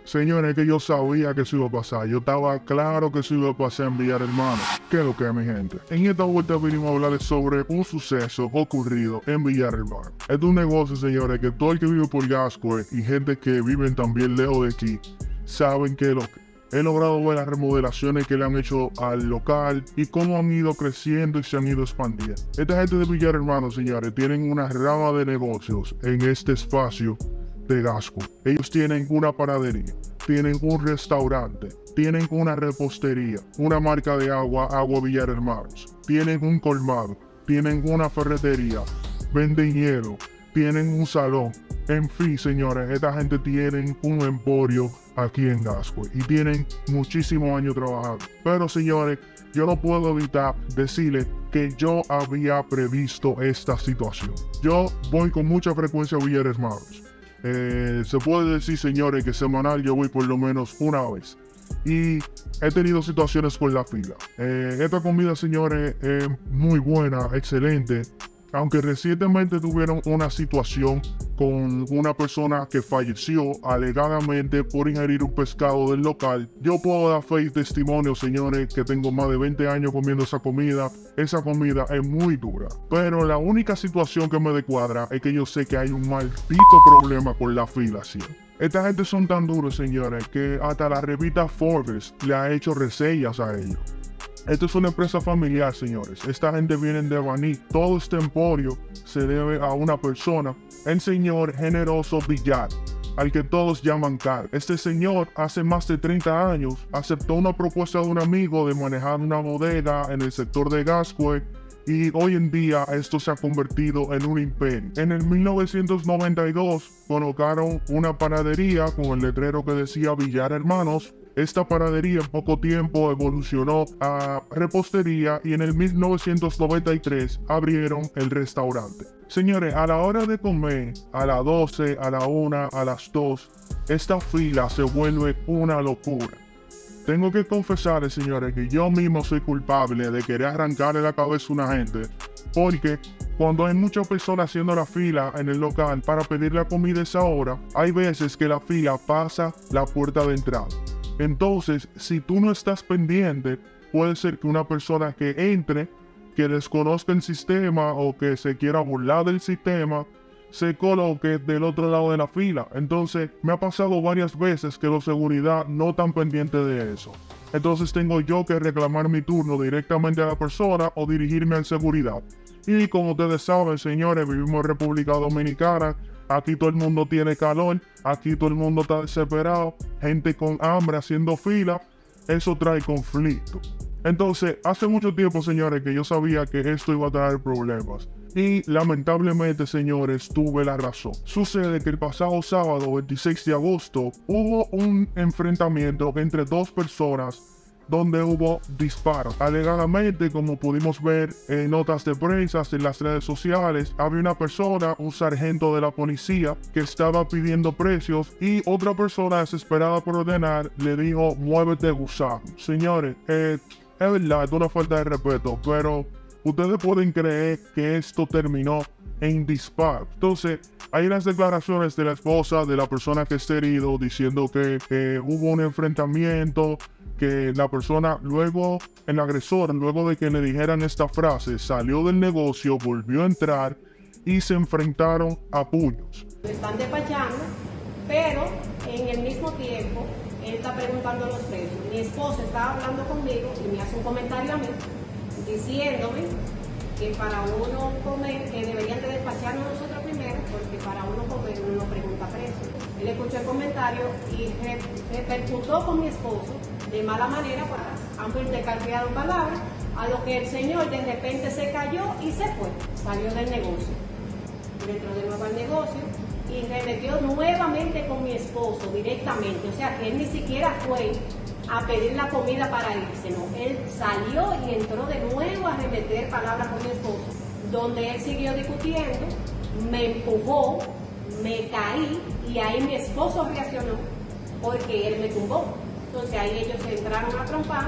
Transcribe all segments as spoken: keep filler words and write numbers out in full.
Señores, que yo sabía que eso iba a pasar. Yo estaba claro que eso iba a pasar en Villahermanos. ¿Qué es lo que es, mi gente? En esta vuelta vinimos a hablarles sobre un suceso ocurrido en Villahermanos. Es un negocio, señores, que todo el que vive por Gascue y gente que viven también lejos de aquí saben que lo que he logrado ver las remodelaciones que le han hecho al local y cómo han ido creciendo y se han ido expandiendo. Esta gente de Villahermanos, señores, tienen una rama de negocios en este espacio de Gascue. Ellos tienen una panadería, tienen un restaurante, tienen una repostería, una marca de agua, Agua Villahermanos, tienen un colmado, tienen una ferretería, venden hielo, tienen un salón. En fin, señores, esta gente tiene un emporio aquí en Gascue y tienen muchísimos años trabajando. Pero, señores, yo no puedo evitar decirles que yo había previsto esta situación. Yo voy con mucha frecuencia a Villahermanos. Eh, se puede decir, señores, que semanal yo voy por lo menos una vez. Y he tenido situaciones con la fila. Eh, esta comida, señores, es muy buena, excelente. Aunque recientemente tuvieron una situación con una persona que falleció alegadamente por ingerir un pescado del local, yo puedo dar fe y testimonio, señores, que tengo más de veinte años comiendo esa comida. Esa comida es muy dura. Pero la única situación que me descuadra es que yo sé que hay un maldito problema con la fila, ¿sí? Esta gente son tan duros, señores, que hasta la revista Forbes le ha hecho reseñas a ellos. Esto es una empresa familiar, señores. Esta gente viene de Baní. Todo este emporio se debe a una persona, el señor Generoso Villar, al que todos llaman Car. Este señor hace más de treinta años aceptó una propuesta de un amigo de manejar una bodega en el sector de Gascue y hoy en día esto se ha convertido en un imperio. En el mil novecientos noventa y dos colocaron una panadería con el letrero que decía Villar Hermanos. Esta panadería en poco tiempo evolucionó a repostería y en el mil novecientos noventa y tres abrieron el restaurante. Señores, a la hora de comer, a las doce, a la una, a las dos, esta fila se vuelve una locura. Tengo que confesarles, señores, que yo mismo soy culpable de querer arrancarle la cabeza a una gente, porque cuando hay muchas personas haciendo la fila en el local para pedir la comida a esa hora, hay veces que la fila pasa la puerta de entrada. Entonces, si tú no estás pendiente, puede ser que una persona que entre, que desconozca el sistema o que se quiera burlar del sistema, se coloque del otro lado de la fila. Entonces, me ha pasado varias veces que los seguridad no están pendientes de eso. Entonces, tengo yo que reclamar mi turno directamente a la persona o dirigirme al seguridad. Y como ustedes saben, señores, vivimos en República Dominicana. Aquí todo el mundo tiene calor, aquí todo el mundo está desesperado, gente con hambre haciendo fila, eso trae conflicto. Entonces, hace mucho tiempo, señores, que yo sabía que esto iba a traer problemas. Y lamentablemente, señores, tuve la razón. Sucede que el pasado sábado, veintiséis de agosto, hubo un enfrentamiento entre dos personas donde hubo disparos. Alegadamente, como pudimos ver en notas de prensa, en las redes sociales, había una persona, un sargento de la policía, que estaba pidiendo precios y otra persona desesperada por ordenar le dijo, muévete gusano. Señores, eh, es verdad, es una falta de respeto, pero ustedes pueden creer que esto terminó en disparo. Entonces, hay unas declaraciones de la esposa de la persona que está herido diciendo que, que hubo un enfrentamiento, que la persona luego, el agresor, luego de que le dijeran esta frase, salió del negocio, volvió a entrar y se enfrentaron a puños. Me están despachando, pero en el mismo tiempo él está preguntando los precios. Mi esposo estaba hablando conmigo y me hace un comentario a mí diciéndome que para uno comer, que deberían de despacharnos nosotros primero, porque para uno comer uno pregunta precio. Él escuchó el comentario y repercutió con mi esposo de mala manera, para ambos intercambiaron palabras, a lo que el señor de repente se cayó y se fue, salió del negocio, dentro de nuevo al negocio, y me metió nuevamente con mi esposo directamente, o sea que él ni siquiera fue a pedir la comida para irse, no, él salió y entró de nuevo a remeter palabras con mi esposo, donde él siguió discutiendo, me empujó, me caí y ahí mi esposo reaccionó porque él me tumbó. Entonces ahí ellos se entraron a trompar,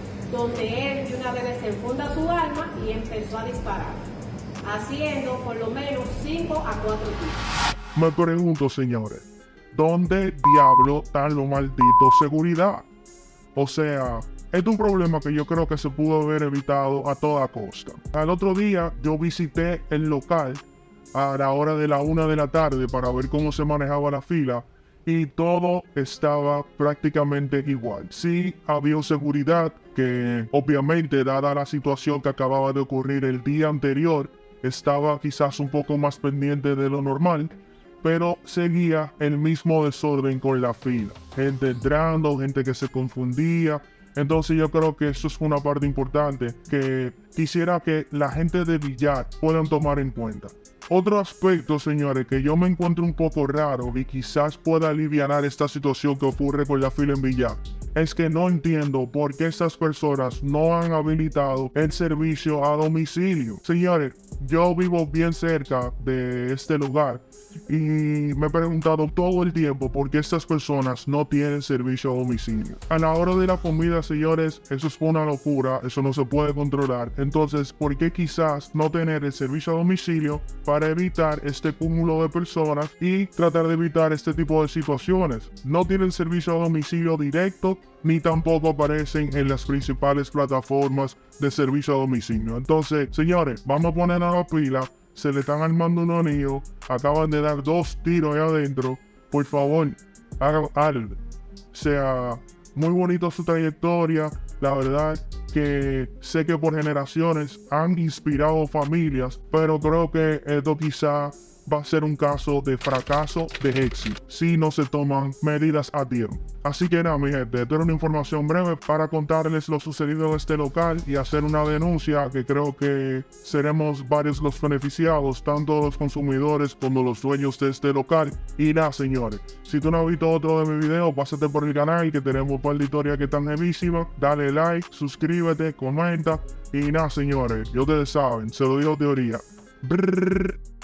donde él de una vez desenfunda su arma y empezó a disparar, haciendo por lo menos cinco a cuatro tiros. Me pregunto, señores, ¿dónde diablo están los malditos seguridad? O sea, es un problema que yo creo que se pudo haber evitado a toda costa. Al otro día yo visité el local a la hora de la una de la tarde para ver cómo se manejaba la fila y todo estaba prácticamente igual. Sí, había seguridad que obviamente, dada la situación que acababa de ocurrir el día anterior, estaba quizás un poco más pendiente de lo normal, pero seguía el mismo desorden con la fila. Gente entrando, gente que se confundía. Entonces yo creo que eso es una parte importante que quisiera que la gente de Villar puedan tomar en cuenta. Otro aspecto, señores, que yo me encuentro un poco raro y quizás pueda aliviar esta situación que ocurre con la fila en Villar, es que no entiendo por qué estas personas no han habilitado el servicio a domicilio. Señores, yo vivo bien cerca de este lugar y me he preguntado todo el tiempo por qué estas personas no tienen servicio a domicilio. A la hora de la comida, señores, eso es una locura, eso no se puede controlar. Entonces, ¿por qué quizás no tener el servicio a domicilio para evitar este cúmulo de personas y tratar de evitar este tipo de situaciones? No tienen servicio a domicilio directo, ni tampoco aparecen en las principales plataformas de servicio a domicilio. Entonces, señores, vamos a poner a la pila. Se le están armando unos niños, acaban de dar dos tiros ahí adentro. Por favor, hagan algo. O sea, muy bonito su trayectoria. La verdad que sé que por generaciones han inspirado familias, pero creo que esto quizá va a ser un caso de fracaso de éxito si no se toman medidas a tiempo. Así que nada, mi gente, esto era una información breve para contarles lo sucedido en este local y hacer una denuncia que creo que seremos varios los beneficiados, tanto los consumidores como los dueños de este local. Y nada, señores, si tú no has visto otro de mis videos, pásate por el canal que tenemos un par de historias que están jevísimas. Dale like, suscríbete, comenta y nada, señores, ya ustedes saben, se lo digo teoría. Brrr.